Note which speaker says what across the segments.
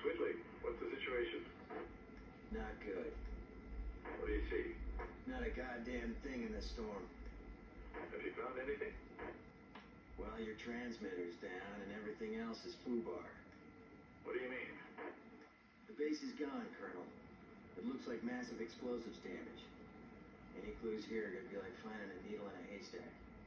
Speaker 1: Whitley, what's the situation?
Speaker 2: Not good.
Speaker 1: What do you see?
Speaker 2: Not a goddamn thing in the storm.
Speaker 1: Have you found anything?
Speaker 2: Well, your transmitter's down and everything else is foobar.
Speaker 1: What do you mean?
Speaker 2: The base is gone, Colonel. It looks like massive explosives damage. Any clues here are gonna be like finding a needle in a haystack.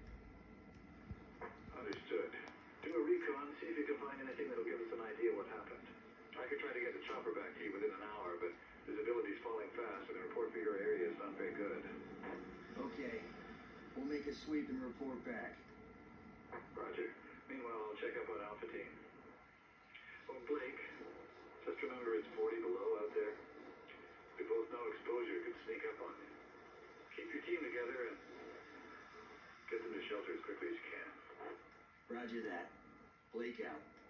Speaker 1: Understood. Do a recon, see if you can find anything that'll give us an idea what happened. I could try to get the chopper back to you within an hour, but visibility's falling fast and the report for your area is not very good.
Speaker 2: Okay. We'll make a sweep and report back.
Speaker 1: Roger. Meanwhile, I'll check up on Alpha Team. Oh, Blake, just remember it's 40 below out there. We both know exposure could sneak up on you. Keep your team together and get them to shelter as quickly as you can.
Speaker 2: Roger that. Blake out.